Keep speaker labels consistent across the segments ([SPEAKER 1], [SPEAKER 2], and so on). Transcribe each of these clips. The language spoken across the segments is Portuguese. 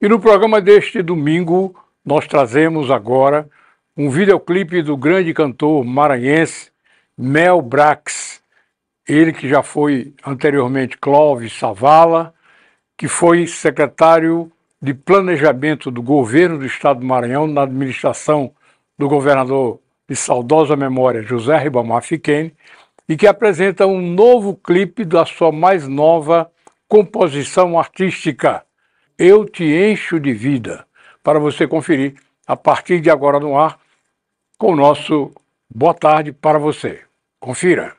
[SPEAKER 1] E no programa deste domingo, nós trazemos agora um videoclipe do grande cantor maranhense Mel Brax. Ele que já foi anteriormente Clóvis Savala, que foi secretário de Planejamento do Governo do Estado do Maranhão, na administração do governador de saudosa memória José Ribamar Fiquene, e que apresenta um novo clipe da sua mais nova composição artística, Eu Te Encho de Vida, para você conferir a partir de agora no ar com o nosso Boa Tarde para você. Confira.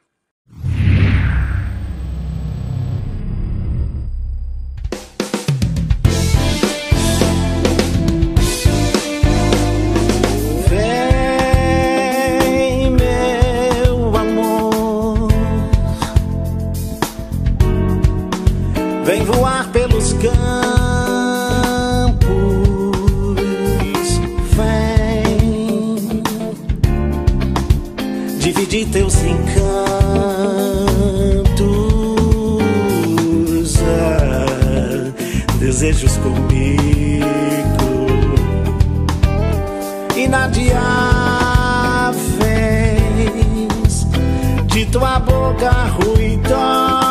[SPEAKER 2] Vem, meu amor, vem voar pelos campos, vem dividir teus encantos, desejos comigo, e na diáveis de tua boca ruidosa,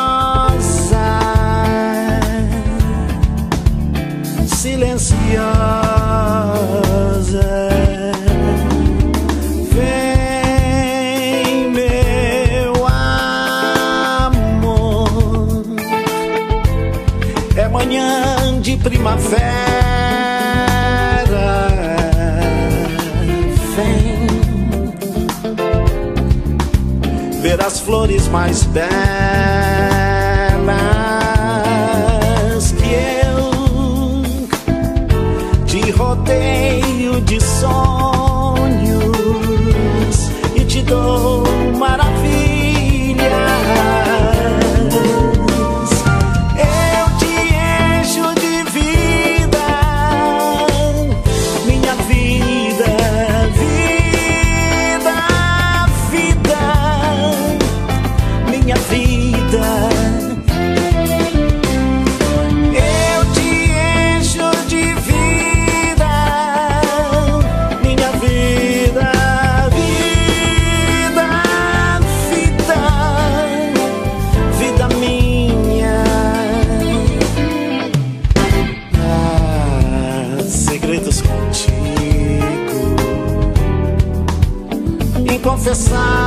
[SPEAKER 2] silenciosa, vem, meu amor, é manhã de primavera, vem ver as flores mais belas que eu te rodeio de sonhos e te dou maravilhas. Eu te encho de vida, minha vida, vida, vida, minha vida. Eu te encho de vida, minha vida, vida, vida, vida minha. Segredos contigo, inconfessáveis